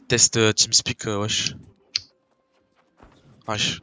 Test TeamSpeak, wesh. Wesh.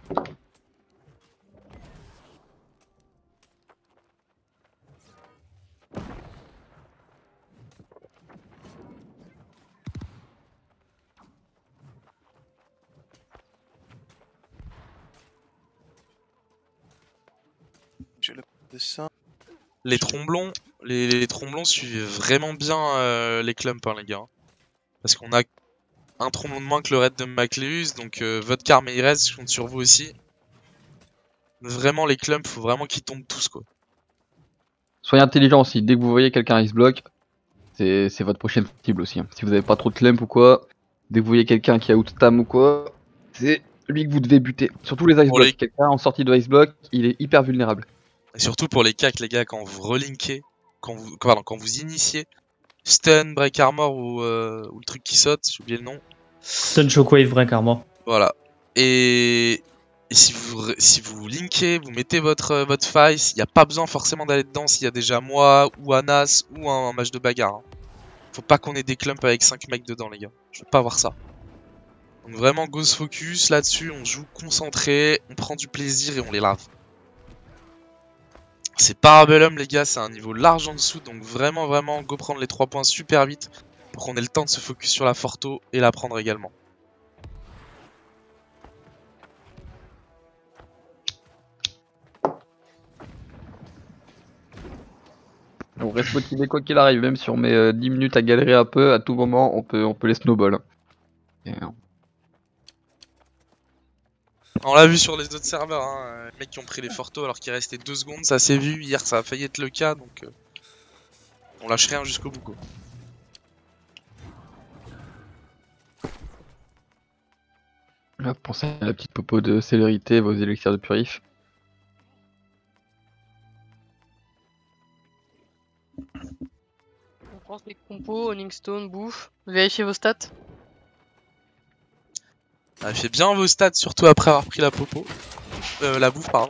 J'ai le dessin. Les tromblons, les tromblons suivent vraiment bien les clumps, hein, les gars. Parce qu'on a un tromblon de moins que le raid de Macleus, donc votre karma il reste, je compte sur vous aussi. Vraiment, les clumps, faut vraiment qu'ils tombent tous, quoi. Soyez intelligent aussi, dès que vous voyez quelqu'un ice block, c'est votre prochaine cible aussi. Hein. Si vous avez pas trop de clump ou quoi, dès que vous voyez quelqu'un qui a outstam ou quoi, c'est lui que vous devez buter. Surtout les ice Pour block. les- Quelqu'un en sortie de ice block, il est hyper vulnérable. Et surtout pour les cacks, les gars, quand vous relinkez, quand vous initiez, stun, break armor ou le truc qui saute, j'ai oublié le nom. Stun Shockwave, Break Armor. Voilà. Et si vous linkez, vous mettez votre faille, il n'y a pas besoin forcément d'aller dedans s'il y a déjà moi ou Anas ou un match de bagarre. Hein. Faut pas qu'on ait des clumps avec 5 mecs dedans, les gars. Je veux pas voir ça. Donc vraiment, go se focus là-dessus, on joue concentré, on prend du plaisir et on les lave. C'est Parabellum, les gars, c'est un niveau large en dessous, donc vraiment, go prendre les 3 points super vite pour qu'on ait le temps de se focus sur la Forto et la prendre également. On reste motivé quoi qu'il arrive, même si on met 10 minutes à galérer un peu, à tout moment on peut les snowball. Et, On l'a vu sur les autres serveurs, hein, les mecs qui ont pris les Forto alors qu'il restait 2 secondes, ça s'est vu, hier ça a failli être le cas, donc on lâche rien jusqu'au bout, quoi. Là, pensez à la petite popo de célérité, vos élixirs de purif. On pense les compos, Owning Stone, bouffe. Vérifiez vos stats. Faites bien vos stats, surtout après avoir pris la popo. La bouffe, pardon.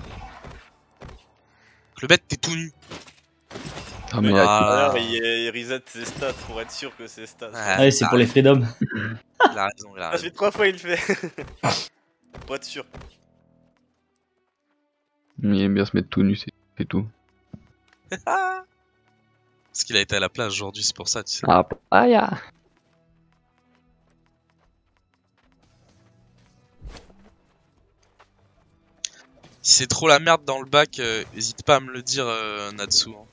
Le bête, t'es tout nu. Ah, mais Voilà. Alors, il reset ses stats pour être sûr que ses stats. Ah, Ouais, c'est pour les freedom. Il a raison, il a Ça raison. fait 3 fois il le fait. Pour être sûr. il aime bien se mettre tout nu, c'est tout. Parce qu'il a été à la plage aujourd'hui, c'est pour ça, tu sais. Ah, aïe. Si c'est trop la merde dans le bac, hésite pas à me le dire, Natsu. Hein.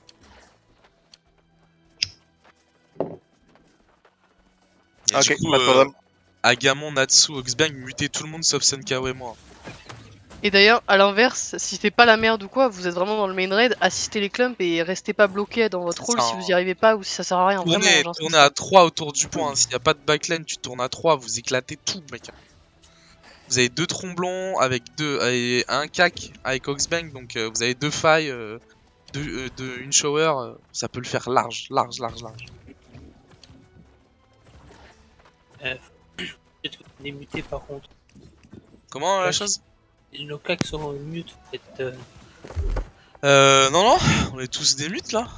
Et Ok, du coup, pas de problème. Agamon, Natsu, Oxbang, mutez tout le monde sauf Senkao et moi. Et d'ailleurs, à l'inverse, si c'est pas la merde ou quoi, vous êtes vraiment dans le main raid, assistez les clumps et restez pas bloqué dans votre C'est rôle ça, si hein. vous y arrivez pas ou si ça sert à rien. Vraiment, j'insiste. Tournez à 3 autour du point. Hein. S'il n'y a pas de backline, tu tournes à 3, vous éclatez tout, mec. Vous avez 2 tromblons avec un cac avec Oxbang, donc vous avez 2 failles, une shower, ça peut le faire large. Peut-être qu'on est muté par contre. Comment la Ouais. chose? Nos cacs sont mute en fait. Non, on est tous des mutes là.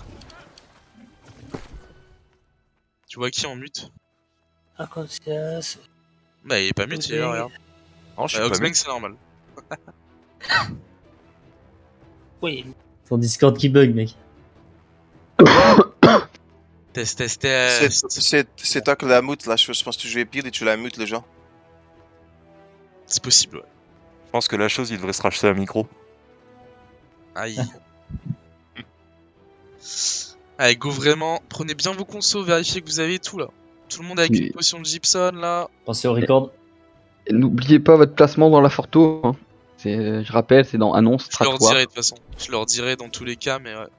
Tu vois qui en mute? Arkansas. Bah il est pas mute, il est là, regarde. Non, je suis pas Oxbang mute. c'est normal. Oui, Ton Discord qui bug, mec. Test. C'est toi qui la mute là, je pense que tu jouais pile et tu la mute le genre. C'est possible, ouais. Je pense que la chose, il devrait se racheter un micro. Aïe. Allez, go vraiment. Prenez bien vos consos, vérifiez que vous avez tout là. Tout le monde avec Oui. une potion de gypsum là. Pensez au record. Et n'oubliez pas votre placement dans la Forto. Hein. Je rappelle, c'est dans annonce Je leur stratoire. dirai de toute façon. Je leur dirai dans tous les cas, mais ouais.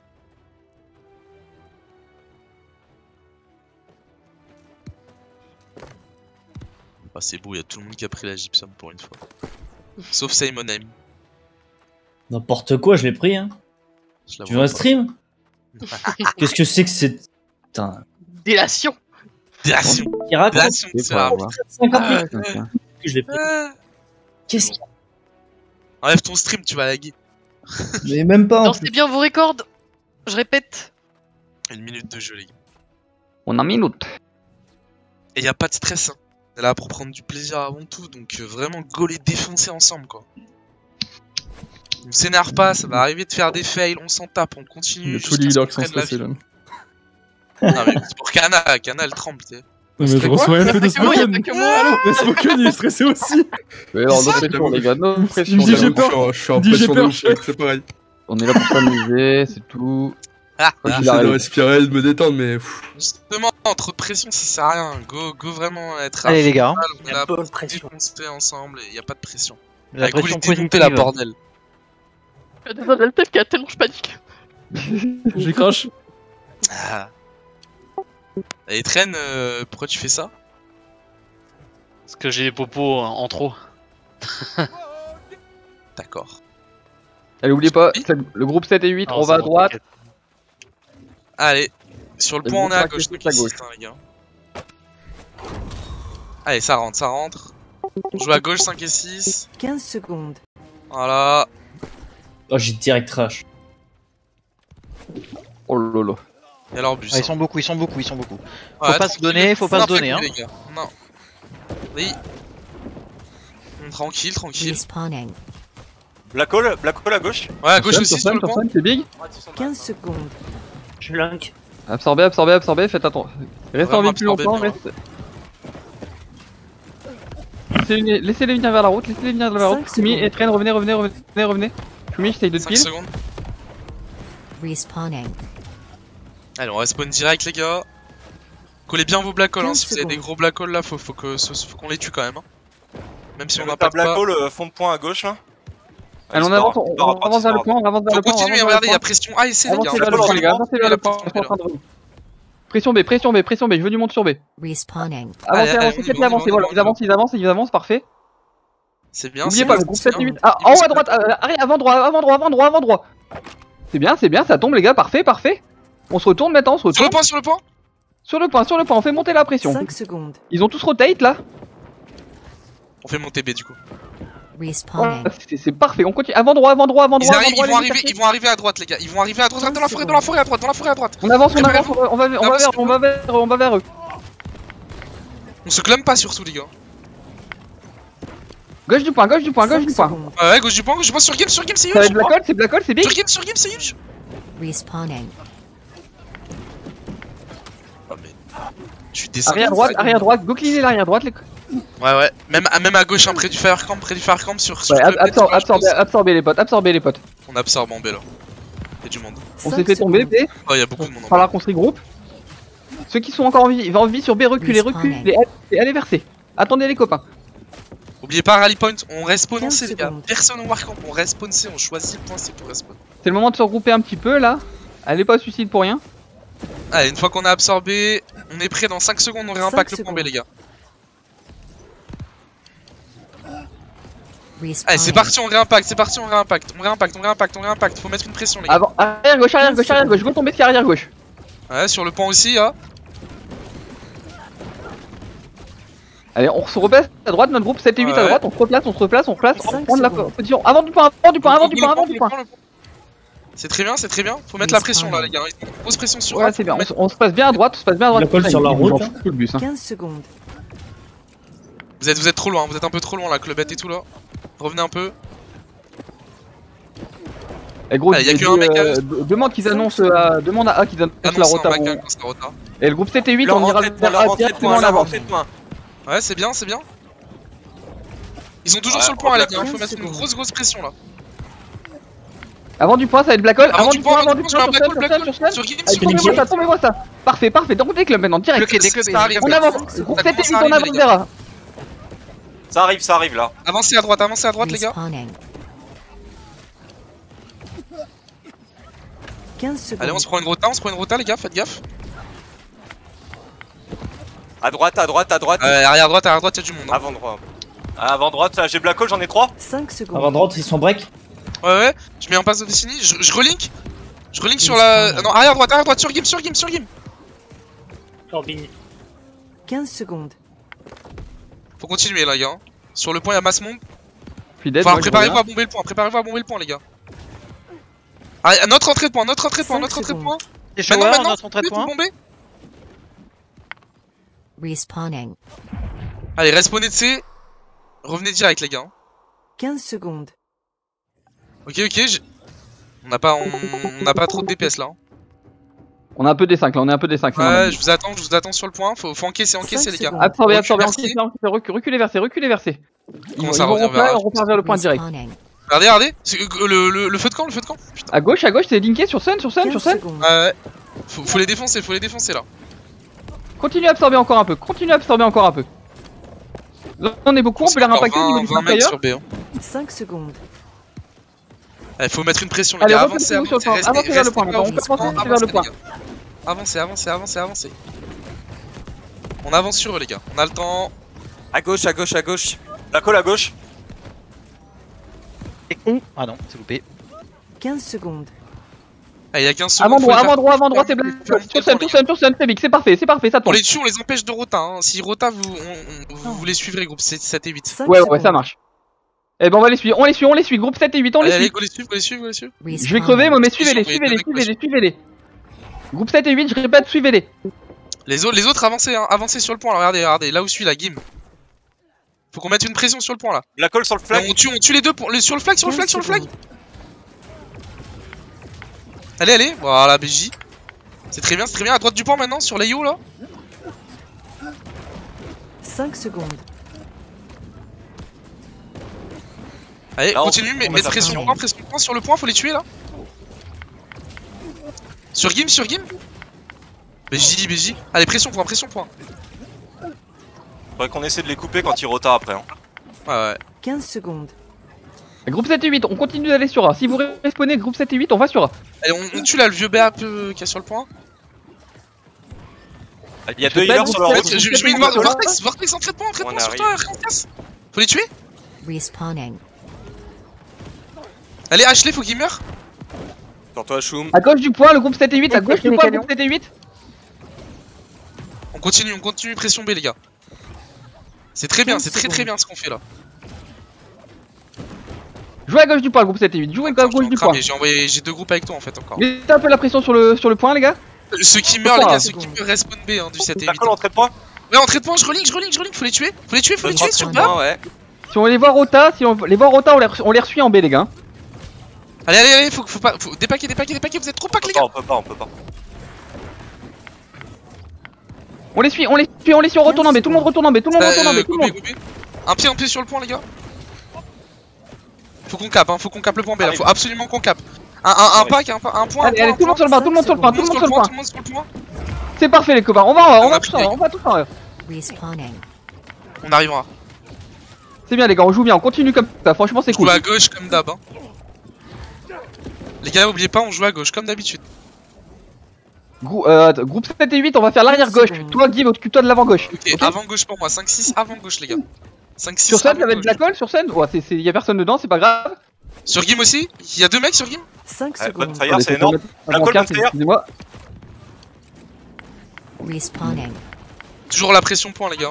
Ah, c'est beau, il y a tout le monde qui a pris la gypsum pour une fois. Sauf Simon M. N'importe quoi, je l'ai pris, hein. Je la Tu veux vois un pas. stream? Qu'est-ce que c'est que cette. Putain. Délation. Délation. Qui raconte Délation, C'est c'est pas vrai. grave. 50 Ah, 000 ouais. que je l'ai pris. Ah. Qu'est-ce qu'il Enlève ton stream, tu vas laguer. y a? Même pas en Lancez plus. bien vos records. Je répète. Une minute de jeu, les gars. On a minute. Et y a pas de stress. Hein. On est là pour prendre du plaisir avant tout, donc vraiment go les défoncer ensemble quoi. On s'énerve pas, ça va arriver de faire des fails, on s'en tape, on continue. Tous les leaders qui sont jusqu'à ce qu'on stressés prenne là. la vie. Non mais c'est pour Kana, Kana elle tremble, tu sais. Non mais je reçois un peu de Y'a Smoken. pas que moi. Mais Smoken il est stressé aussi. Mais alors, no pression, les gars, no pression. Dis, j'ai peur. Je suis en Dis, j'ai pression de peur, ouf, chef. c'est pareil. On est là pour s'amuser, c'est tout. Ah, Quoi qu'il J'essaie de arrive. respirer, de me détendre, mais pff, justement, trop de pression ça sert à rien. Go vraiment être à Allez les fond, gars, on est La là bonne pour pression. défoncer ensemble et y a pas de pression. la Avec vous pression les démonter la positive. bordel. Il y a des adultes qui a tellement je panique. J'ai crash. Ah. Et Train, pourquoi tu fais ça? Parce que j'ai les popos en trop. D'accord. Allez, oubliez pas, le groupe 7 et 8, Non, on c'est va à bon, droite. t'inquiète. Allez, sur le Le pont on est à groupe gauche, braquet, donc c'est à ici, hein, les gars. Allez, ça rentre, ça rentre. On joue à gauche 5 et 6. 15 secondes. Voilà. Oh, j'ai direct trash. Oh lolo. Et alors bus. Ah, ils sont beaucoup, ils sont beaucoup, ils sont beaucoup. Ouais, Faut pas se tranquille, donner, faut pas non, se donner, hein. les gars. Non. Oui. Tranquille, tranquille. Respawning. Black hole à gauche. Ouais, à gauche Sur aussi, sur le pont. Sun, c'est big. 15 secondes. Je link. Absorbez, absorbez, absorbez, faites attention. Restez en Vraiment vie plus absorbez longtemps, bien. restez. Laissez-les venir vers la route, laissez-les venir vers la route. 5 Shumi secondes. et Train, revenez. Shumi, j'essaye de te 5 pile. secondes. Respawning. Allez, on respawn direct, les gars. Collez bien vos black holes, hein. 15 Si vous avez des secondes. gros black holes là, faut qu'on les tue quand même. Hein. Même si on On n'a a pas pas de Black pas. hole, fond de point à gauche là. Allez, on avance, on avance vers le point, on avance vers Faut le point. continuer, regardez, il y a pression A et C, les gars. Avancez vers le point, les gars, avancez vers le point. On est en train de- Pression B, pression B, pression B, je veux du monde sur B. Respawning. Allez, Avancez, allez, avancez, on y faites va, avancer, on y voilà, va, ils avancent, parfait. C'est bien, N'oubliez c'est pas, bien, le groupe c'est 7 et bien. 8. Ah, en haut à droite, arrière, avant droit, avant droit. C'est bien, ça tombe les gars, parfait. On se retourne maintenant, Sur le point, sur le point. Sur le point, on fait monter la pression. 5 secondes. Ils ont tous rotate là. On fait monter B du coup. Respawning. Voilà, c'est parfait, on continue. Avant droit. Ils vont les arriver à droite, les gars. Ils vont arriver à droite, dans la forêt à droite. On avance, on va vers eux. On se clame pas surtout, les gars. Gauche du point. 5 secondes. Ouais, gauche du point, sur game, c'est Ça va huge. être Black Hole, c'est big. Sur game, c'est huge. Respawning. Oh, mais. Je suis descendu. Arrière droite, go cleaner l'arrière droite. Ouais. Même à gauche, hein, près du firecamp, sur Ouais, le net, sur la chose. absorbez les potes. On absorbe en B là. Y'a du monde. On s'est fait tomber, B. Oh, y'a beaucoup de monde en B. Falloir qu'on se regroupe. Ceux qui sont encore en vie sur B, reculez. Allez vers C. Attendez les copains. Oubliez pas rally point, on respawn en 15 C les gars. secondes. Personne au warcamp, on respawn C, on choisit le point C pour respawn. C'est le moment de se regrouper un petit peu là. Allez pas suicide pour rien. Allez, une fois qu'on a absorbé, on est prêt dans 5 secondes, on réimpact 5 le point B secondes. les gars. Respawning. Allez, c'est parti, on réimpact. Faut mettre une pression les gars. Avant, arrière gauche. Go tomber ce qui est arrière gauche. Ouais, sur le point aussi, hein. Allez, on se replace à droite, notre groupe 7 et 8 à Ouais. droite, on se replace, on 5 prend de la secondes. position. Avant du point. Le point. C'est très bien. Faut mettre la pression là les gars. Grosse pression sur Ouais, A, c'est bien, faut mettre- on se passe bien à droite, Black Hole sur la Ils nous route. en foutent tout le bus, hein. 15 secondes. Vous êtes trop loin, vous êtes un peu trop loin là, Clubette et tout là. Revenez un peu. Et gros, Allez, y a que un mec à- demande qu'ils annoncent, demande à A qu'ils annoncent la Annonce rota. un bac quand c'est rota. Et le groupe 7 et 8, Leur on ira rentrée de point, vers leur A rentrée de directement point, en leur avant. rentrée de point. Ouais, c'est bien. Ils sont toujours Ouais, sur le point, on les va gars. Faut faire mettre une une grosse pression là. Avant du point, ça va être Black Hole. Avant du point, sur je mets un Sun, black hole, sur Sun. sur game, Allez, sur game. tombez-moi ça. Parfait. Donc des clubs maintenant, direct. Ça arrive. On avance. Groupe 7 et 8, on avance vers A. Ça arrive là. Avancez à droite les gars. Respawning. 15 secondes. Allez, on se prend une rota les gars, faites gaffe. À droite. Arrière droite, y'a du monde. Hein. Avant droite, là, j'ai Black Hole, j'en ai 3. 5 secondes. Avant droite, ils sont break. Ouais, je mets en passe de Destiny, je relink. Je relink sur la. Non, arrière droite, sur game. Corbin. 15 secondes. Faut continuer là, les gars. Sur le point, y'a masse monde. Puis dead, Enfin, moi, je préparez-vous reviens. à bomber le point, les gars. Allez, notre entrée de point. 5 secondes. C'est shower, notre entrée de Vous point. bombez. Respawning. Allez, respawnez de C. Revenez direct, les gars. 15 secondes. Ok, on n'a pas trop de DPS là. Hein. On a un peu des 5 là, on est un peu des 5. Ouais, je vous attends sur le point. Faut encaisser les gars. Absorbez, reculez vers C. Comment ça revient vers On repart vers le point direct. Respawning. Regardez. Le feu de camp, Putain. À gauche, c'est linké sur Sun. 15 secondes. Ouais. Faut les défoncer là. Continue à absorber encore un peu. Là, on est beaucoup, on peut les impacter au niveau du 20 mecs fire. sur B. Hein. 5 secondes. Allez, faut mettre une pression les Allez, gars. avancez vers le point. On commence vers le point. Avancez. On avance sur eux les gars. On a le temps. À gauche. Black Hole à gauche. Ah non, c'est loupé. 15 secondes. Allez, il y a 15 secondes. Avant droit, c'est Black. Sur Sun, c'est big, c'est parfait, ça On tourne. les tue, on les empêche de rota. Hein. Si rota, vous les suivrez, groupe 7 et 8. 5 Ouais, secondes. ça marche. Eh ben on va les suivre, groupe 7 et 8, on les Allez, suit. go les suivre. Je vais crever, moi, mais suivez-les. Groupe 7 et 8, je répète, suivez-les. Les autres avancez, hein. Avancez sur le point là. Regardez, là où suit la Gim. Faut qu'on mette une pression sur le point là. Black Hole sur le flag. On tue les deux sur le flag. 15 secondes. Allez, voilà BJ. C'est très bien, à droite du point maintenant, sur les yo là. 5 secondes. Allez, Là, continue, mais on mettre met pression point sur le point, faut les tuer là. Sur Gim. BJ. Allez, pression point. Faudrait qu'on essaie de les couper quand ils rotarent après. Hein. Ouais. 15 secondes. Groupe 7 et 8, on continue d'aller sur A. Si vous respawnez groupe 7 et 8, on va sur A. Allez, on tue là le vieux BA qui est sur le point. Il y a deux healers sur leur route. Je mets une Vortex, entrée de point sur toi, casse. Faut les tuer. Respawning. Allez, Ashley, faut qu'il meure. Sur toi, Choum. À gauche du point, le groupe 7 et 8, à gauche du point, groupe 7 et 8. On continue, pression B les gars. C'est très bien, c'est très bien ce qu'on fait là. Jouez à gauche du point, groupe 7 et 8, jouez à gauche du point. J'ai deux groupes avec toi en fait encore. Mettez un peu la pression sur le point, les gars. Ceux qui meurent, les gars, ceux qui meurent respawn B hein, du 7 et 8. D'accord, entrée de point. Ouais, entrée de point, je relink, faut les tuer. Faut les tuer sur B. Ouais. Si on les voit rota, on les resuit en B, les gars. Allez, faut dépaquer, vous êtes trop pack les gars. On peut pas. On les suit, on retourne en B, tout le monde retourne en B, Un pied sur le point les gars. Faut qu'on cap le point B là, faut absolument qu'on cap. Un pack, un point. Allez, tout le monde sur le point. C'est parfait les copains, on va tous en A. Respawning. On arrivera. C'est bien les gars, on joue bien, on continue comme ça, franchement c'est On cool. joue à gauche comme d'hab. Hein. Les gars, oubliez pas, on joue à gauche comme d'habitude. Groupe 7 et 8, on va faire l'arrière gauche. Toi Guy, occupe-toi de l'avant gauche. Ok, avant gauche pour moi, 5-6 avant gauche les gars. 5-6 Sur Sun, ça va être Black Hole, sur Sun. Ouais, y'a personne dedans, c'est pas grave. Sur Gim aussi, il y a deux mecs sur Gim. 5 Ouais, secondes. Bonfire, c'est énorme. Black Hole, Bonfire. Excusez-moi. Respawning. Toujours la pression point les gars.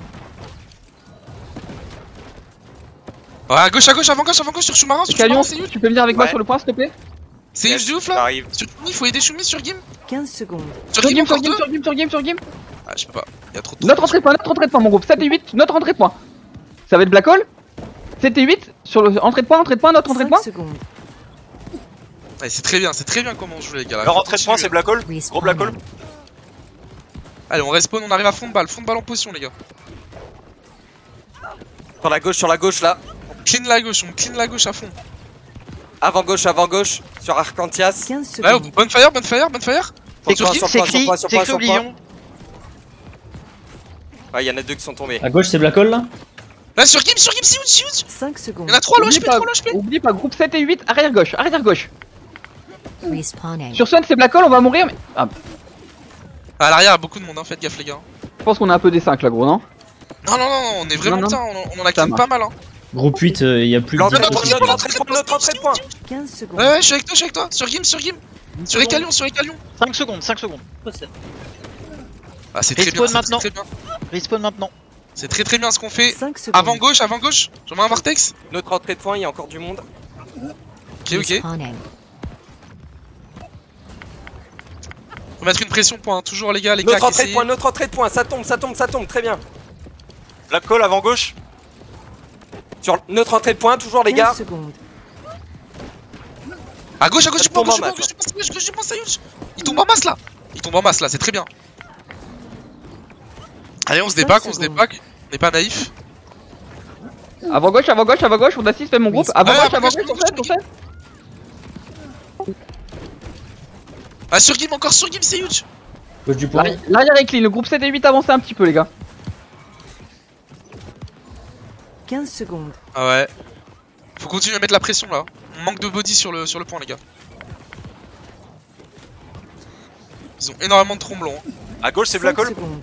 Ouais, à gauche, avant gauche, sur Schumarin, Calion, c'est tu peux venir avec moi Ouais. sur le point s'il te plaît. C'est huge de ouf là. J'arrive. Sur Gim, il faut aider Shumi sur Gim. 15 secondes. Sur Sur Gim, Gim, encore sur deux. Gim, sur Gim. Ah, je peux pas, y'a trop de Notre entrée de point mon groupe, 7 et 8, notre entrée de point. Ça va être Black Hole. 7 et 8, sur le entrée de point, notre entrée de 5 point. secondes. Ouais, c'est très bien comment on joue les gars là. Leur entrée de point, c'est Black Hole. Gros Respawning. Black Hole. Allez, on respawn, on arrive à fond de balle en position les gars. Sur la gauche là. On clean la gauche à fond. Avant gauche, sur Arcantias. 15 Ouais, secondes. bonne fire. Sur Gim, C'est écrit oublions. Ouais, y'en a deux qui sont tombés. À gauche, c'est Black Hole là. là sur Gim, c'est huge. 5 secondes. Y'en a 3 low HP, Oublie pas, groupe 7 et 8, arrière gauche. Respawning. Sur Sun, c'est Black Hole, on va mourir. Mais... Ah, À l'arrière, y'a beaucoup de monde, hein, faites gaffe les gars. je pense qu'on a un peu des 5 là, gros, non? Non, on est vraiment Non. putain, on en a clean pas mal hein. Groupe 8, y a plus que Notre 10. entrée de point. 15 secondes. Ouais, je suis avec toi. Sur Gim. Sur les calions. 5 secondes. Ah, c'est très bien, Respawn maintenant. c'est très bien. Respawn maintenant. C'est très bien ce qu'on fait. 5 secondes. Avant gauche. J'en mets un vortex. Notre entrée de point, il y a encore du monde. Ok. Respawning. Faut mettre une pression point, toujours les gars, les Notre cacs, entrée de essayez. point, notre entrée de point, ça tombe, très bien. Black call avant gauche. Sur notre entrée de point, toujours les 15 gars. secondes. À gauche du point, tombe en gauche masse, du point, ça y est. Il tombe en masse là. Il tombe en masse là, c'est très bien. Allez, on se dépack, on n'est pas naïf. Avant gauche, on assiste, fait mon groupe. Avant gauche, on fait. Ah, sur Gim, encore sur Gim, c'est huge. Gauche du point. L'arrière est clean, le groupe 7 et 8 avancez un petit peu les gars. 15 secondes. Ah ouais. Faut continuer à mettre la pression là. On manque de body sur le point les gars. Ils ont énormément de tromblons. Hein. À gauche, c'est 5 Black hole. secondes.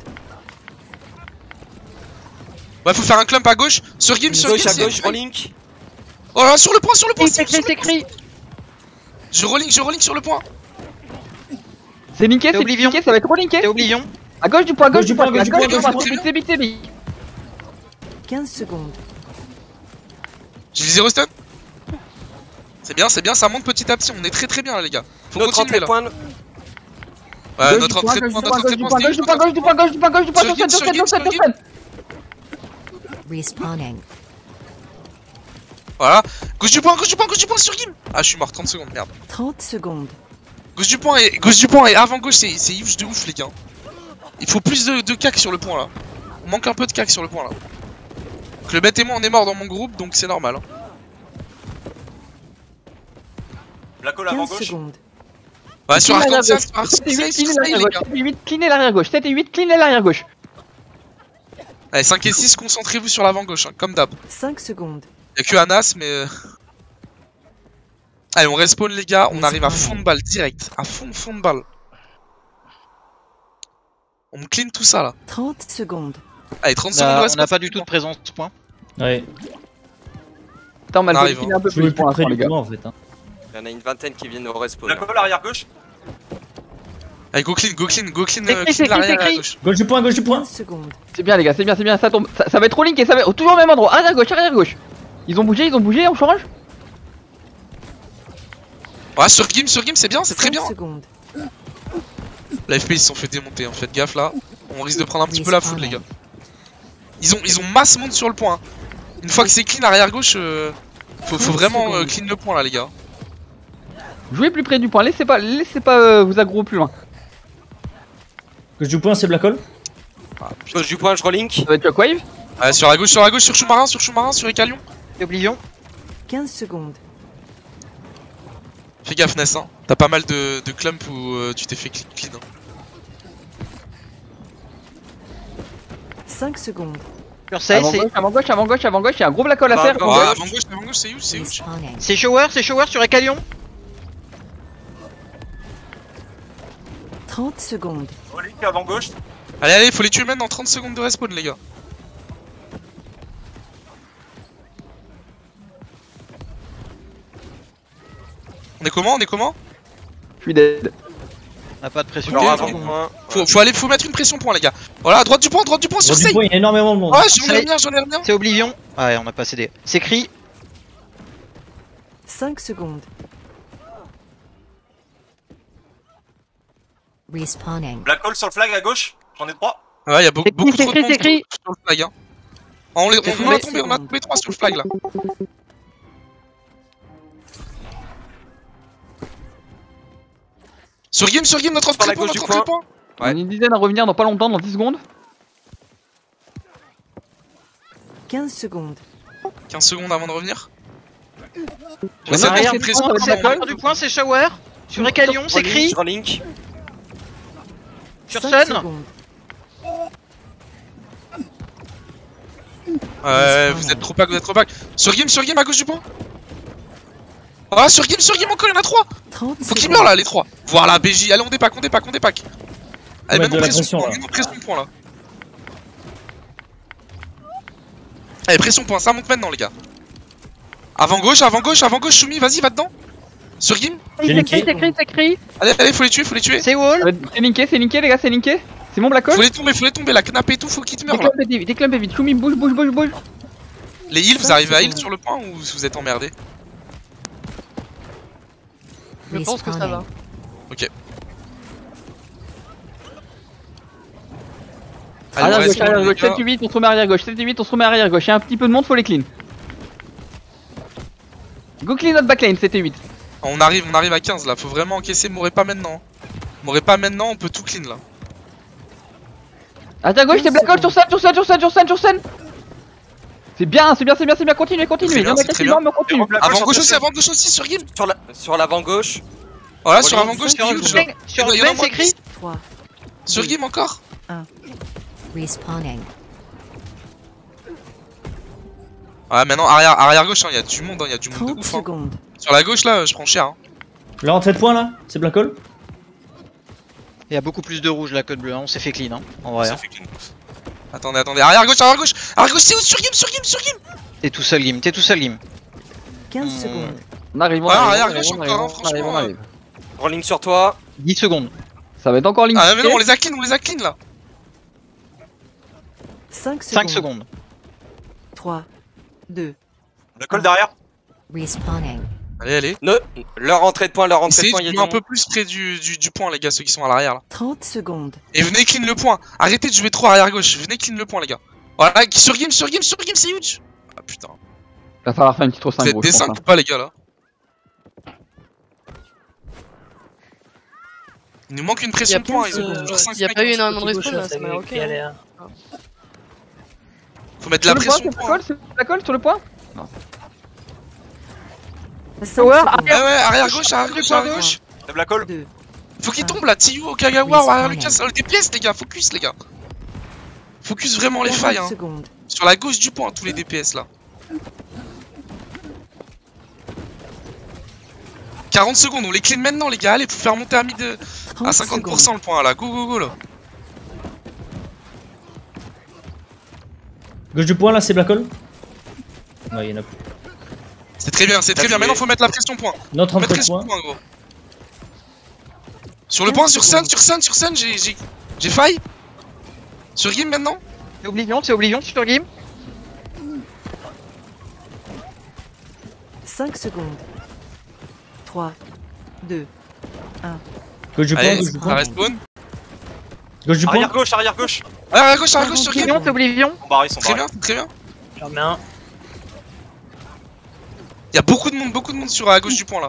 Ouais, faut faire un clump à gauche. Sur Gim, sur Gauche Gim. à gauche, relink. Oh là, sur le point, C'est écrit. Je rolling sur le point. C'est linké, c'est Oblivion. linké, ça va être relinké. C'est Oblivion. À gauche du point, Gauche du point, gauche du point, c'est vite. 15 secondes. J'ai 0 stun. C'est bien, ça monte petit à petit. On est très bien là, les gars. Faut Notre entrée continuer de là. point. Ouais, notre entrée de point, Gauche du point, Respawning. Voilà. Gauche du point sur Gim. Ah, je suis mort, 30 secondes, merde. 30 secondes. Gauche du point et avant gauche, c'est huge de ouf, les gars. Il faut plus de cac sur le point là. On manque un peu de cac sur le point là. Le bête et moi, on est mort dans mon groupe, donc c'est normal. Hein. Black hole avant 15 gauche. secondes. Ouais, sur Arkansas, 8 l'arrière gauche, 7 et 8, cleaner l'arrière gauche. Allez, 5 et 6, concentrez-vous sur l'avant gauche, hein, comme d'hab. 5 secondes. Y'a que Anas, mais. Allez, on respawn, les gars, on arrive à fond de balle direct. À fond de balle. On me clean tout ça là. 30 secondes. Allez, 30 secondes de On respawn. n'a pas du tout de présence point. Ouais. Attends, on va On arrive, cleaner un peu Je voulais plus pour plus près l'instant, les du gars. point en fait. Hein. Il y en a une vingtaine qui viennent au respawn. Black hole arrière gauche. Allez, go clean C'est l'arrière à écrit. gauche. Gauche du point, gauche du point. 15 secondes. C'est bien, les gars, c'est bien, ça tombe. Ça va être rolling et ça va être toujours au même endroit. Arrière gauche. Ils ont bougé, on change. Ouais, sur Gim, c'est bien, c'est très 5 bien. secondes. La FP ils se sont fait démonter, hein. Faites gaffe là. On risque de prendre un petit peu la foudre, les gars. Ils ont masse monde sur le point. Une fois que c'est clean arrière gauche, faut vraiment clean le point là, les gars. Jouez plus près du point, laissez pas vous aggro plus loin. Gauche du point, c'est Black hole. Ah, putain. Gauche du point, je relink. Ça va être Shockwave. Ouais, sur la gauche, sur Choumarin, sur Ecalion. C'est Oblivion. 15 secondes. Fais gaffe, Ness, hein. T'as pas mal de clump où tu t'es fait clean. Hein. 5 secondes. Sur 16, c'est Avant gauche, il y a un gros black hole à faire. Encore. Ouais, avant gauche, c'est huge, Respawning. c'est Shower sur Ecalion. 30 secondes. Relink avant gauche. Allez, faut les tuer maintenant, 30 secondes de respawn, les gars. On est comment Je suis dead. On n'a pas de pression. Alors Ok, avant ok. point. Faut mettre une pression point, les gars. Voilà, droite du point sur Gauche du Sey. point, il y a énormément de monde. Ouais, j'en ai bien. C'est Oblivion. Ouais, on n'a pas cédé. C'est Cri. 5 secondes. Respawning. Black hole sur le flag à gauche. J'en ai 3. Ouais, y'a beaucoup trop de monde c'est écrit. sur le flag. Hein. On a tombé 3 sur le flag là. Sur Game, notre Sur la entrée gauche du point. point. On est une dizaine à revenir dans pas longtemps, dans 10 secondes. 15 secondes. 15 secondes avant de revenir. On essaie de arrière mettre une pression. du point, C'est l'arrière du point, c'est Shower. Sur Ecalion, c'est Cri. Je relink. Sur 5 Sun. secondes. Ouais, vous êtes trop pack. Sur Game à gauche du point. Ah, sur Game encore, il y en a 3. 30 Faut qu'ils secondes. meurent là, les 3. Voilà, BJ. Allez, on dépack. Allez, mettre maintenant de la pression pression, point. Pression point là. Allez, pression point, ça monte maintenant, les gars. Avant gauche, Choumi, vas-y, va dedans. Sur Game. J'ai linké. C'est écrit. Allez, faut les tuer. C'est Wall. C'est linké, les gars, c'est linké. C'est mon black hole. Faut les tomber, la knappe et tout, faut qu'ils te meurent là. Déclampe vite. Choumi, bouge. Les heals, vous 5 arrivez à heal secondes. sur le point ou vous êtes emmerdés? Je pense que ça va. Ok. Allez, Arrière on gauche, reste arrière les gauche, gars. 7 8, on se remet arrière gauche, 7 8, on se remet arrière gauche. Il y a un petit peu de monde, faut les clean. Go clean notre backlane, 7 et 8. On arrive à 15 là, faut vraiment encaisser, mourrez pas maintenant. Mourrez pas maintenant, on peut tout clean là. À ta gauche, c'est Black Hole sur scène. C'est bien, continuez. Très Il y bien, en a c'est qui très dorment, mais on continue. Avant gauche aussi, sur Gim. Sur l'avant gauche. Voilà, sur avant gauche, Sur c'est le huge. Ben, sur le Il y en a Ben, moins c'est écrit. 3. Sur Gim encore. Respawning. Ouais, maintenant arrière gauche, il y a du monde, il y a du monde de 30 ouf. Hein. secondes. Sur la gauche là, je prends cher. Hein. La rentrée de points là, c'est Black Hole. Il y a beaucoup plus de rouge là que de bleu, hein. On s'est fait clean, hein, en vrai. Ça fait clean. Attendez, arrière gauche, c'est où? Sur Gim. T'es tout seul, Gim. 15 secondes. On arrive, Ouais, arrière gauche encore, hein, franchement. on arrive. Rolling sur toi. 10 secondes. Ça va être encore limité. Ah mais non, on les a clean là. 5 5 secondes. secondes. 3. 2. Black Hole derrière. Respawning. Allez. Leur entrée de points, Essayez il y de a jouer du un peu monde. plus près du point les gars, ceux qui sont à l'arrière là. 30 secondes. Et venez clean le point. Arrêtez de jouer trop arrière gauche. Venez clean le point les gars. Voilà, sur Gim, c'est huge. Ah putain. Il va falloir faire une petite 5 Vous êtes gros. des 5 ou pas les gars là? Il nous manque une pression de points. Ils ont toujours 5 Il y a pas eu énormément de Gauche, respawn là, ça ça m'a l'air ok. hein. galère. Faut mettre de la pression de C'est points. Black Hole sur le point. 5 Tower, secondes. Ouais, arrière gauche. C'est Black Hole. 2. Faut qu'il tombe là, Tiyu, Okagawa, ou arrière Lucas, des pièces les gars, focus les gars. Focus vraiment les failles hein. Secondes. Sur la gauche du point, tous les DPS là. 40 secondes, on les clean maintenant les gars, allez, faut faire monter à mid à 50% le point là, go là. Gauche du point là, c'est Black Hole. Ouais, il y en a plus. C'est très bien, maintenant faut mettre la pression point. Notre Faut mettre rentrée de pression points. point gros. Sur le point, sur Sun, j'ai faille. Sur Gim maintenant. C'est Oblivion sur Gim. 5 secondes. 3. 2. Gauche du point, Allez, gauche du ça point. respawn. Gauche du point. Arrière gauche. Arrière gauche sur Gim. C'est Oblivion. Ils sont Très barrés. bien, très bien. J'en mets un. Y'a beaucoup de monde sur la gauche du point là.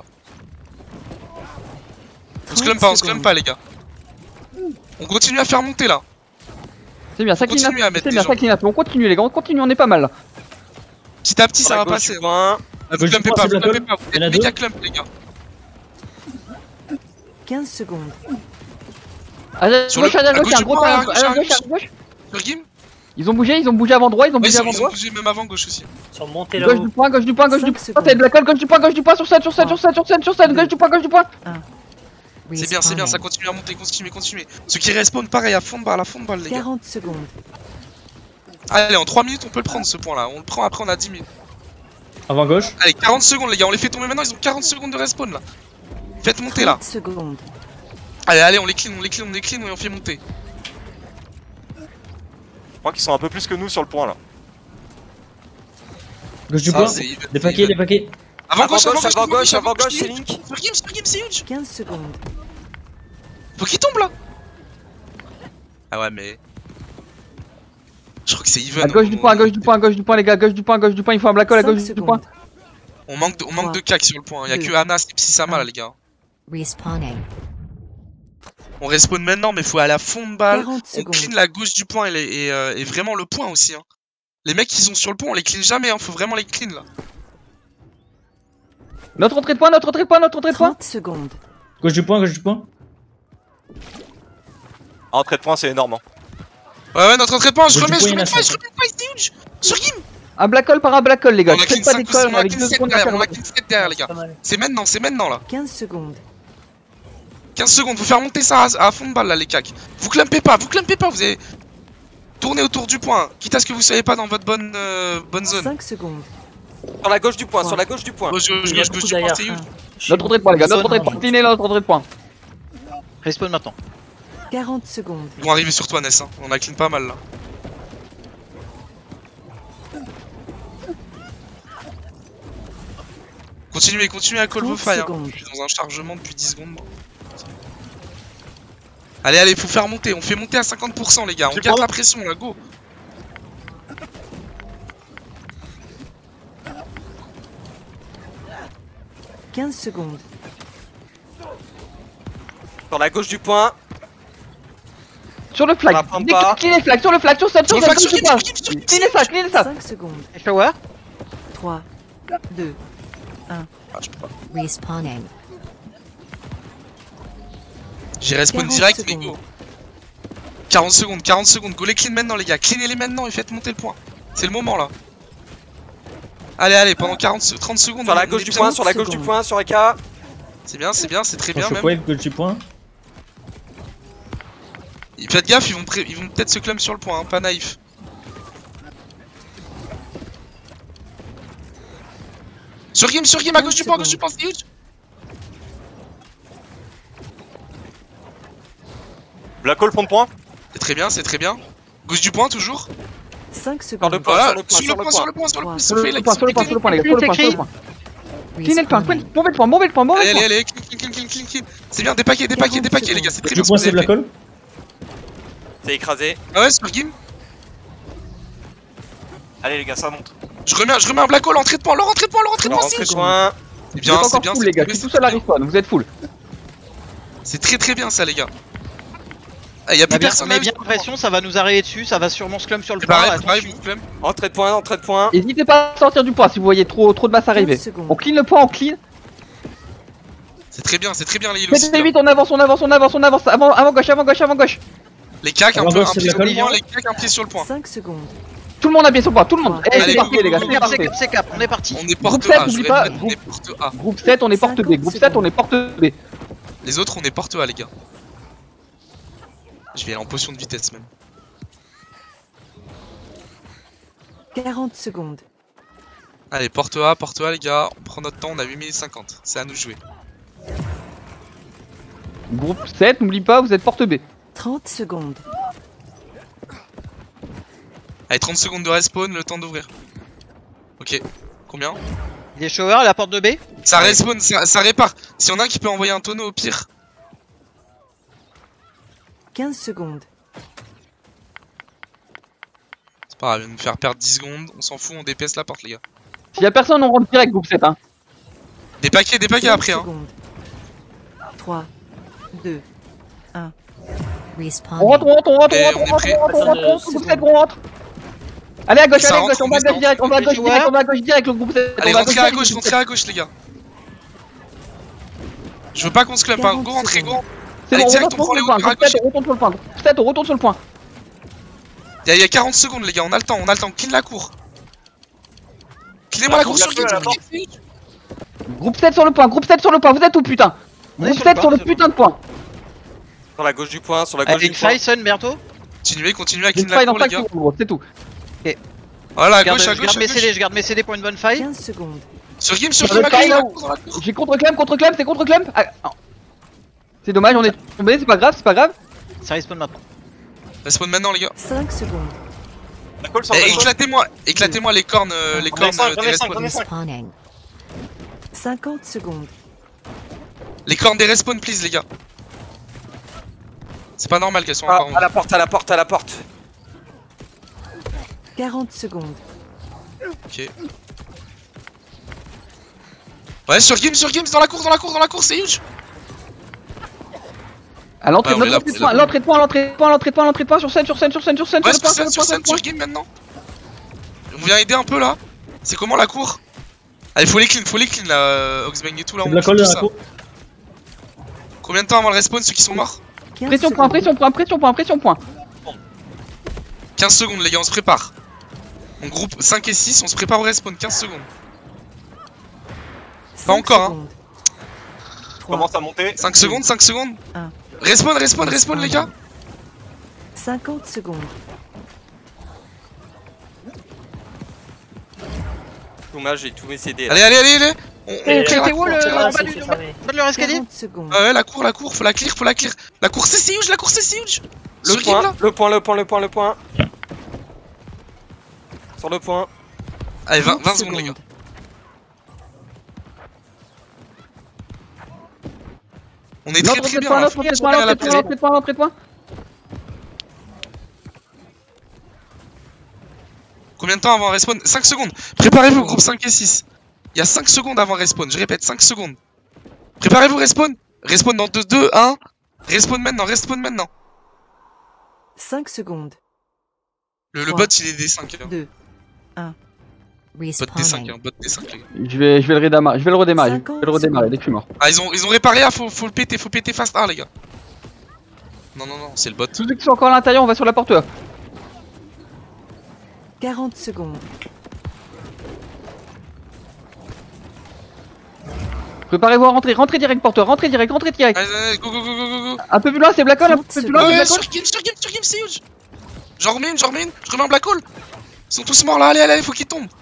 On se clump pas les gars. On continue à faire monter là. C'est bien, ça clean Continuez à up. mettre C'est des bien, gens. ça clean up. On continue les gars, on est pas mal là. Petit à petit Sur ça la va gauche passer. du point. Vous Gauche du clumpez point, pas, c'est vous Black clumpez Hole. pas, vous Il y en a êtes deux. méga clump les gars. 15 secondes. Arrière Sur gauche, le- arrière à gauche, gauche il y a un du gros point, point. arrière gauche, Arrière gauche. Sur Gim. Ils ont bougé avant droit, Ouais, ils ont bougé même avant gauche aussi. Sur monter Gauche là-haut. du point, gauche du point. 5 C'est Black Hole, gauche du point sur scène, gauche du point. C'est bien, ça continue à monter, continuez. Ceux qui respawn pareil à fond de balle les gars. 40 secondes. Allez, en 3 minutes on peut le prendre ce point là. On le prend après on a 10 minutes. Avant gauche. Allez, 40 secondes les gars, on les fait tomber maintenant, ils ont 40 secondes de respawn là. Faites monter là. 30 secondes. Allez, on les clean et on fait monter. Je crois qu'ils sont un peu plus que nous sur le point là. Gauche du Ça, point. c'est even, Des paquets, des paquets. Avant gauche, c'est Link. Sur Gim, c'est huge. 15 secondes. Faut qu'il tombe là. Ah ouais mais... Je crois que c'est even. À gauche du point les gars, gauche du point, il faut un Black Hole à 5 gauche du point. secondes. On manque de cac sur le point, y'a que Anas et Psysama là les gars. Respawning. On respawn maintenant mais faut aller à fond de balle. 40 On secondes. clean la gauche du point et vraiment le point aussi hein. Les mecs qui sont sur le point on les clean jamais hein, faut vraiment les clean là. Notre entrée de point. 30 secondes. Gauche du point, gauche du point. Entrée de point, c'est énorme. Hein. Ouais, notre entrée de point, je Gauche du remets point, il y en a une fight, cinq. c'est huge. Sur Gim. Un Black Hole par un Black Hole les gars. On a clean Faites pas 5 des ou 6, calls on a avec clean 2 7 secondes derrière, on a d'intervalle. clean 7 derrière les gars. Pas mal. C'est maintenant là. 15 secondes. 15 secondes, faut faire monter ça à fond de balle là les cacs. Vous clumpez pas, vous avez... Tournez autour du point, quitte à ce que vous soyez pas dans votre bonne zone. 5 secondes. Sur la gauche du point, sur la gauche du point. Gauche Il y a du beaucoup point, derrière. c'est huge. Notre entrée de point les gars, notre entrée de point. Cleaner notre entrée de point. Respawn maintenant. 40 secondes. Ils vont arriver sur toi Ness, hein. On a clean pas mal là. Continuez à call vos 30 failles. Hein. secondes. Je suis dans un chargement depuis 10 secondes. Moi. Allez, allez, faut faire monter. On fait monter à 50% les gars. On garde la pression là, go. « 15 secondes. Sur la gauche du point. Sur le flag. On la prend pas. Clean les flags, sur le flag, sur set, sur set, sur set. Clean ça. 5 secondes. Shower. 3, 2, 1. Ah, je peux pas. Respawning. J'ai respawn 40 direct, mais secondes. go. 40 secondes, 40 secondes. Go les clean maintenant, les gars. Cleanez-les maintenant et faites monter le point. C'est le moment là. Allez, allez, pendant 30 secondes. Sur la on gauche est du bien. point, sur la gauche du point, sur EK. C'est bien, c'est bien, c'est très bien Sur même. quoi, gauche du point? Faites gaffe, ils vont peut-être se clump sur le point, hein, pas naïf. Sur game, à gauche du point, c'est huge. Black Hole, prendre point. C'est très bien, c'est très bien. Gauche du point, toujours. 5 Sur le secondes. point, Voilà, sur le point, sur le point. Sur le point, sur le point, les gars, sur le point. Clean le point, Respawning. mauvais le point. Allez, allez, clean. C'est bien, des paquets, les gars, c'est très bien. Du point, c'est Black Hole. C'est écrasé. Ah ouais, sur game. Allez les gars, ça monte. Je remets un black hole, entrée de point, leur entrée de point, Rentrez de point. C'est Vous bien, êtes c'est encore bien. full, les gars, je suis tout seul à respawn, vous êtes full. C'est très bien ça, les gars. Ah, y'a On plus a bien, personne on a là. bien l'impression, ça va nous arriver dessus, ça va sûrement se clump sur le C'est point. pareil, attention. vous clump. Entrée de point, entrée de point. N'hésitez pas à sortir du point si vous voyez trop de masse arriver. 15 secondes. On clean le point, on clean. C'est très bien les heals aussi. Faites vite, on avance. Avant gauche. Les cacs, un Avant peu gauche, un c'est pied de sur la le point, collision. les cacs, un pied sur le point. 5 secondes. Tout le monde a bien son point, tout le monde. Allez, C'est go, parti, les gars, go, c'est go, parti. C'est cap, on est parti. On est porte Groupe 7, A, je n'oublie vais pas, mettre, on est porte A. Groupe 7, on est porte B. Groupe 7, on est porte B. Les autres, on est porte A, les gars. Je vais aller en potion de vitesse même. 40 secondes. Allez, porte A, les gars. On prend notre temps, on a 8 minutes 50. C'est à nous de jouer. Groupe 7, n'oublie pas, vous êtes porte B. 30 secondes. Allez, 30 secondes de respawn, le temps d'ouvrir. Ok. Combien? Il est shower à la porte de B. Ça respawn, ça répare. Si y en a un qui peut envoyer un tonneau au pire. 15 secondes. C'est pas grave, il va nous faire perdre 10 secondes. On s'en fout, on DPS la porte, les gars. S'il y a personne, on rentre direct, groupe 7. Hein. Des paquets 5 après, hein. secondes. 3, 2, 1. On Respawning. rentre. Et on est prêt. Groupe 7, on rentre. Allez à gauche, Ça rentre, on va à gauche direct, on va à gauche direct, le groupe 7. Allez, rentrez à gauche, les gars. Je veux pas qu'on se clump, hein. Go, rentrez, go. C'est Allez, bon, on direct, rentre on prend les sur le point. hauteurs à Groupe 7, gauche. on retourne sur le point. Groupe 7, on retourne sur le point. Il y a 40 secondes, les gars, on a le temps. Clean la cour. Cleanez-moi la cour sur game. Groupe 7 sur le point, vous êtes où putain? On est Groupe sur le 7 sur le point, putain de point. Sur la gauche du point, sur la gauche Avec du une point. faille, Sun, bientôt. Continuez à J'ai clean une la faille dans cour, les 5 gars. secondes, gros, c'est tout. Voilà, à Je garde, gauche, je garde mes CD, je garde mes CD pour une bonne faille. 15 secondes. Sur game, Sur le à faille, là gauche, dans la cour. J'ai contre-clamp, c'est contre-clamp. Ah, non. C'est dommage, on est tombé, c'est pas grave. Ça respawn maintenant. Respawn maintenant, les gars. 5 secondes. Black Hole sur le point. Éclatez-moi les cornes, des respawns. Respawning. 50 secondes. Les cornes des respawns, please, les gars. C'est pas normal qu'elles soient encore en À la porte. 40 secondes. Ok. Ouais, sur game, dans la cour, c'est huge. À l'entrée Ouais, on est là, l'entrée de point, sur scène, sur Ouais, le sur game maintenant. On vient aider un peu là. C'est comment la cour? Allez, faut les clean là, Oxbang et tout là. C'est On Black bouge Hole tout à la ça. cour. Combien de temps avant le respawn ceux qui sont morts? 15 Pression point. 15 secondes, les gars, on se prépare. On groupe 5 et 6, on se prépare au respawn, 15 secondes. Pas encore, hein. Commence à monter. 5 secondes. Un. Respawn, les gars. 50 secondes. Dommage, j'ai tous mes CD là. Allez. T'es où le Là, en bas c'est du fermé. bas de leur escalier? 40 secondes. Ouais, la cour, faut la clear. La cour, c'est huge. Sur game là. Le point. Sur le point. Allez, 20 30 secondes, les gars. On est très très bien là. L'autre, l'autre, point. Combien de temps avant respawn? 5 secondes. Préparez-vous, groupe 5 et 6. Il y a 5 secondes avant respawn. Je répète, 5 secondes. Préparez-vous, respawn. Respawn dans 2, 2, 1. Respawn maintenant, respawn maintenant. 5 secondes. Le 3, bot, il est D5. 2, 1. Bot D5, bot D5, les gars. Je vais le redémarrer. Je vais le redémarrer dès que je suis mort. Ah, ils ont réparé, ah, faut le péter, fast 1, les gars. Non, c'est le bot. Tous ceux qui sont encore à l'intérieur, on va sur la porte A. 40 secondes. Préparez-vous à rentrer, rentrez direct porteur, rentrez direct. Allez, go. Un peu plus loin, c'est Black Hole, un peu plus loin, c'est Ouais, Black Hole. sur game, c'est huge. J'en remets une, je remets un Black Hole. Ils sont tous morts là, allez, faut qu'ils tombent.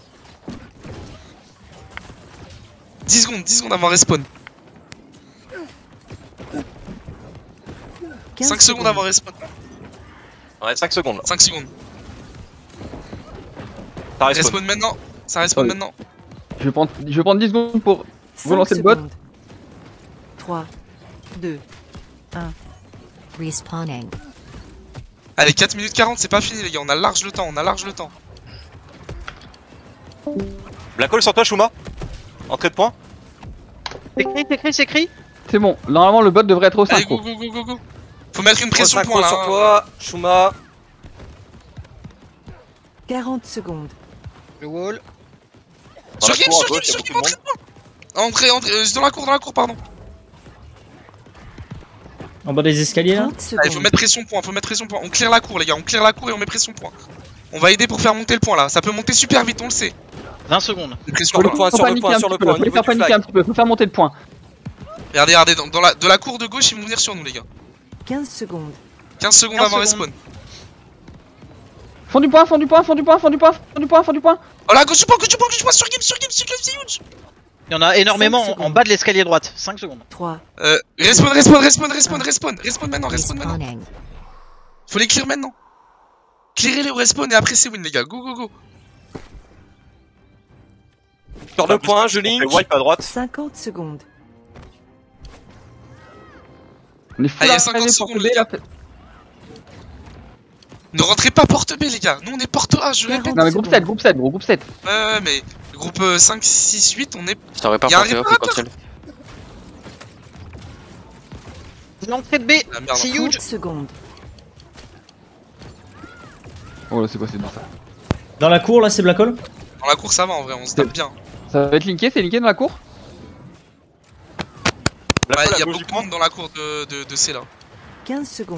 10 secondes avant respawn. 5 secondes avant respawn. Ouais, 5 secondes. 5 secondes. Ça respawn maintenant. Ça respawn maintenant. Je vais prendre 10 secondes pour vous lancer le bot. 3, 2, 1. Respawning. Allez, 4 minutes 40, c'est pas fini les gars, on a large le temps. Black Hole sur toi, Shuma. Entrée de point. C'est écrit. C'est bon, normalement le bot devrait être au Allez, synchro. go. Faut mettre une pression Synchro point là. sur toi, Shuma. 40 secondes. Le wall. Sur game, entrée, dans la cour, pardon. En bas des escaliers là. 30 secondes. Allez, faut mettre pression point. On clear la cour les gars, et on met pression point. On va aider pour faire monter le point là, ça peut monter super vite, on le sait. 20 secondes. Pression Sur le point. point, Faut les faire paniquer un petit peu, faut faire monter le point. Regardez, de la cour de gauche, ils vont venir sur nous les gars. 15 secondes. 15 secondes 15 avant secondes. respawn. Fond du point. Oh là, gauche du point, sur game, c'est huge. Il y en a énormément 5 secondes. en bas de l'escalier droite. 5 secondes. 3. Respawn maintenant. Faut les clear maintenant. Clearez-les au respawn et après c'est win les gars, go. Sur le point, je link. Wipe à droite. 50 secondes. On est full Allez, à 50 arriver secondes, pour les B, gars. là. Ne rentrez pas porte B les gars, nous on est porte A, je répète. Non mais groupe 7, gros, groupe 7. Ouais, mais groupe 5, 6, 8, on est... Ça aurait pas Y'a un porté réparateur. L'entrée de B. La merde. C'est 30 huge. secondes. Oh là, c'est quoi, c'est bon ça. Dans la cour là, c'est Black Hole. Dans la cour ça va en vrai, on se tape bien. Ça va être linké, c'est linké dans la cour. Ouais, y'a beaucoup de monde dans la cour de C là. 15 secondes.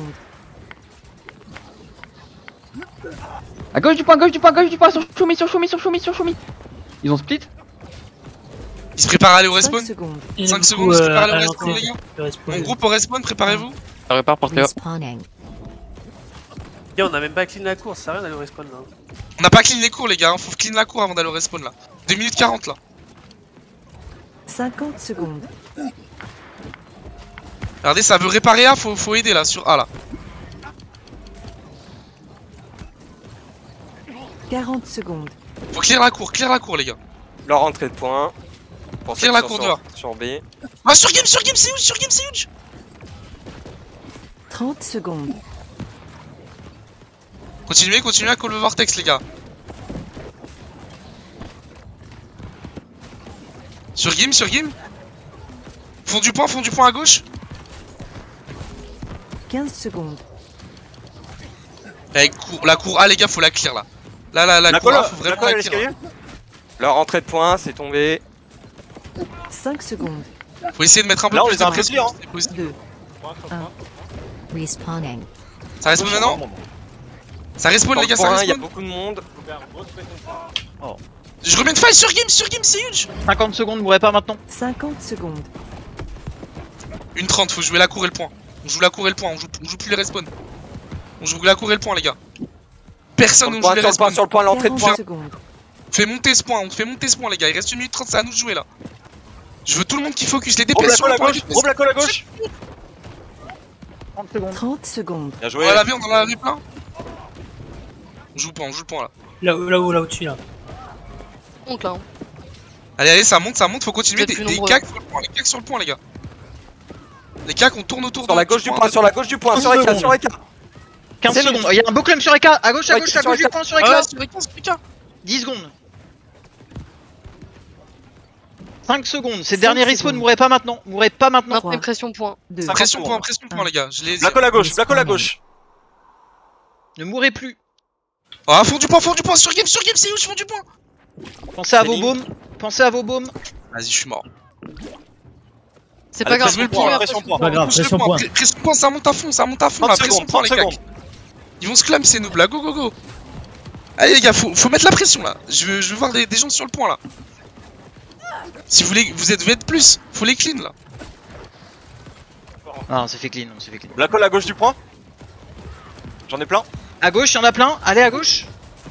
À gauche du point, sur Choumi. Ils ont split. Ils se préparent à aller au 5 respawn. secondes. 5 secondes, ils se préparent à aller au respawn les gars. Mon groupe au respawn, préparez-vous. Ça aurait pas porté. Respawning. On a même pas clean la course, ça sert à rien d'aller au respawn là. On n'a pas clean les cours les gars, faut clean la cour avant d'aller au respawn là. 2 minutes 40 là. 50 secondes. Regardez, ça veut réparer A, faut aider là, sur A là. 40 secondes. Faut clear la cour les gars. Leur entrée de point. Pour Clear ceux la qui cour sont dehors. sur B. Ah, sur game, c'est huge. 30 secondes. Continuez à call the vortex les gars. Sur game. Fond du point à gauche. 15 secondes. Avec la cour A les gars, faut la clear là. Là, la cour A, faut vraiment la clear. Leur entrée de point, c'est tombé. 5 secondes. Faut essayer de mettre un peu Là, on plus les a de pression. imposés, c'est possible. 2. 1. Respawning. Ça respawn maintenant. Ça respawn les gars, ça Il y a respawn. beaucoup de monde. Je remets une faille sur game, c'est huge. 50 secondes, vous pas maintenant. 50 secondes. Une 30, faut jouer la cour et le point. On joue la cour et le point, on joue plus les respawns. On joue la cour et le point les gars. Personne ne joue les respawns. Sur le point, l'entrée de 40 point. secondes. On fait monter ce point les gars, il reste 1 minute 30, c'est à nous de jouer là. Je veux tout le monde qui focus, les DPS sur le point. Gros Black Hole à gauche. 30 secondes. 30 secondes. Bien On joué. va la vie, on en a la vie plein. On joue le point là. Là au-dessus là. Monte là. Hein. Allez, ça monte, faut continuer. Vous êtes Des plus nombreux. cacs sur le point, les gars. Les gars, qu'on tourne autour Sur la gauche du point, sur la gauche du point, sur Eka, sur Eka. 15 C'est secondes. bon. Il y a un beau clump sur Eka. À gauche, à Ouais, gauche, sur à gauche du Eka. point sur Ouais, Eka. sur les 15, les gars. 10 secondes. 5 secondes. C'est le 5 dernier respawn. secondes. Mourrez pas maintenant. Mourrez pas maintenant. Maintenez pression point. 2, Pression secondes. point, les gars. Je les. Black hole à gauche, Black hole à gauche. Ne mourrez plus. Ah, fond du point, sur game, c'est où, je fond du point. Pensez à C'est vos ligne. baumes. Pensez à vos baumes. Vas-y, je suis mort. C'est pas Allez, grave. pression point, Première pression point. Pas grave, Touche le pression point, point. pression point, ça monte à fond, 30 là, pression secondes, point, 30 les gars. secondes. Ils vont se clam, ces noobs là, go. Allez, les gars, faut mettre la pression là. Je veux voir des gens sur le point là. Si vous voulez, vous devez être plus, faut les clean là. Ah, on s'est fait clean. On s'est fait clean. Black hole à gauche du point. J'en ai plein. À gauche, il y en a plein. Allez à gauche.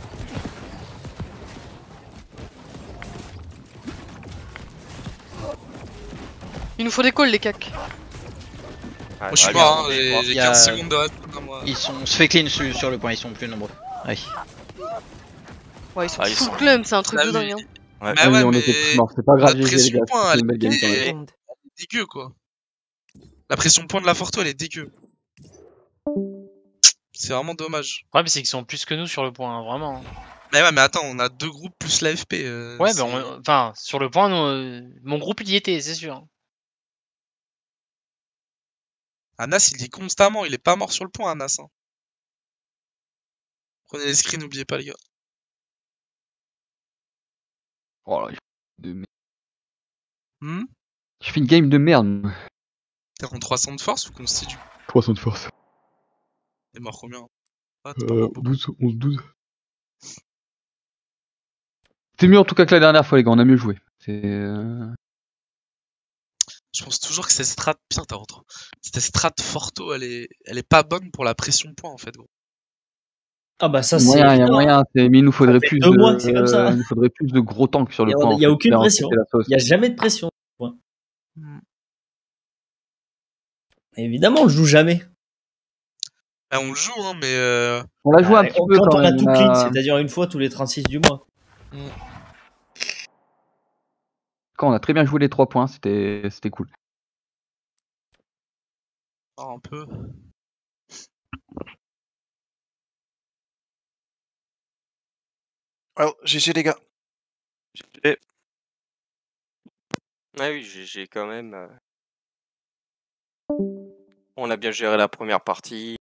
Il nous faut des calls, les cacs. Moi je suis allez, mort, hein, allez, les Il y a- 15 secondes de reste, moi. On se fait clean sur le point. Ils sont plus nombreux. Ouais. Ouais, ils sont Ah, ils full sont- clump, c'est un truc Ah, de mais- dingue. Hein. Bah Oui, ouais, on mais était tous morts, c'est pas grave, la GG les pression gars, point, c'était une belle game 5 quand même. secondes. dégueu quoi. La pression point de la Forto, elle est dégueu. C'est vraiment dommage. Le problème, c'est qu'ils sont plus que nous sur le point, hein, vraiment. Mais ouais, mais attends, on a 2 groupes plus l'AFP. Ouais, c'est- enfin, sur le point, nous, mon groupe, il y était, c'est sûr. Anas, il dit constamment, il est pas mort sur le point, Anas. Hein. Prenez les screens, n'oubliez pas, les gars. Oh là, de merde. Hmm Je fais une game de merde. T'es en 300 de force ou constitu? 300 de force. T'es mort combien? Ah, t'es pas mort beaucoup. 12, 11, 12. C'est mieux en tout cas que la dernière fois les gars, on a mieux joué. Je pense toujours que cette strat, putain, t'as retro. Cette strat Forto, elle est pas bonne pour la pression point en fait, gros. Ah bah ça Il c'est. y a évident. moyen, mais il nous faudrait fait plus 2 mois que c'est comme ça. il nous faudrait plus de gros tanks sur le point. Il y a en fait. aucune Là, on pression. fait la sauce. Il y a jamais de pression. Point. Hmm. Évidemment, on le joue jamais. Ah, on le joue, hein, mais On l'a joué un petit peu Quand quand on a même. tout clean, c'est-à-dire une fois tous les 36 du mois. Quand on a très bien joué les 3 points, c'était cool. un peu. Alors, GG les gars. GG. Ah oui, GG quand même. On a bien géré la première partie.